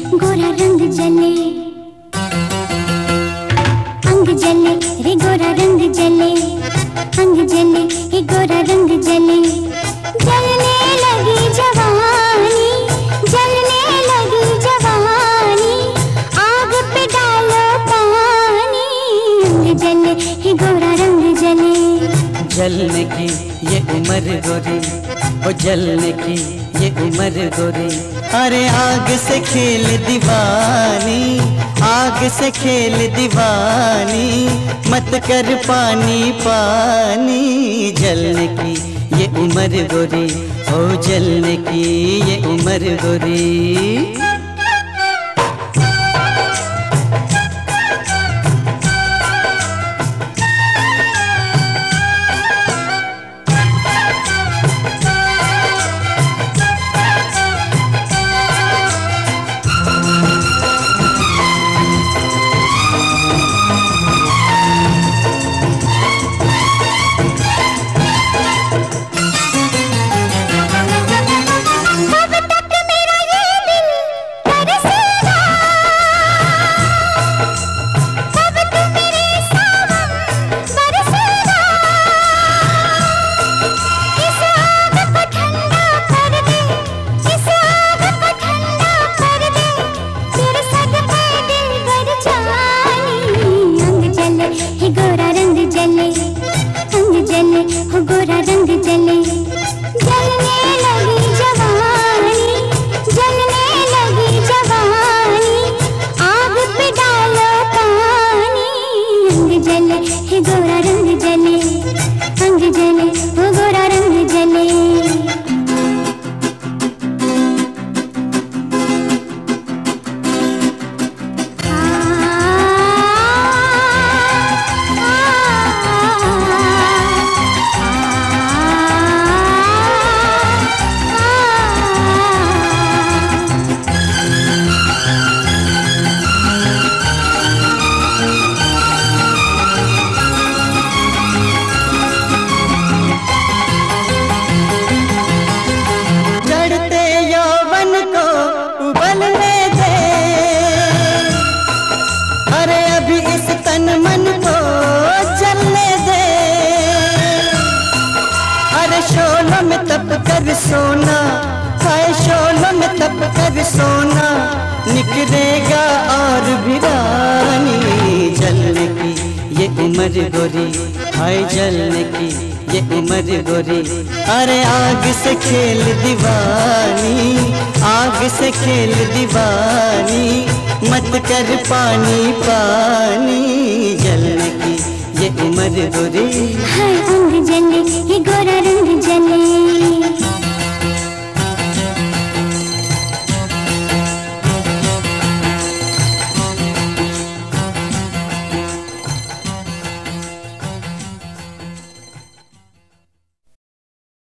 गोरा रंग जले, अंग जले रे गोरा रंग जले, अंग जले हे गोरा रंग जले। जलने लगी जवानी, जलने लगी जवानी, आग पे डालो पानी। अंग जले हे गोरा रंग जले। जलने की ये उम्र गोरी, ओ जलने की ये उम्र गोरी। अरे आग से खेल दीवानी, आग से खेल दीवानी, मत कर पानी पानी। जलने की ये उम्र गोरी, ओ जलने की ये उम्र गोरी। शोलों में तप कर सोना, हाय शोलों में तप कर सोना, निकलेगा और भी रानी। जलने की ये उम्र गोरी, हाय जलने की ये उम्र गोरी। अरे आग से खेल दीवानी, आग से खेल दीवानी, मत कर पानी पानी। जलने की ये उम्र गोरी।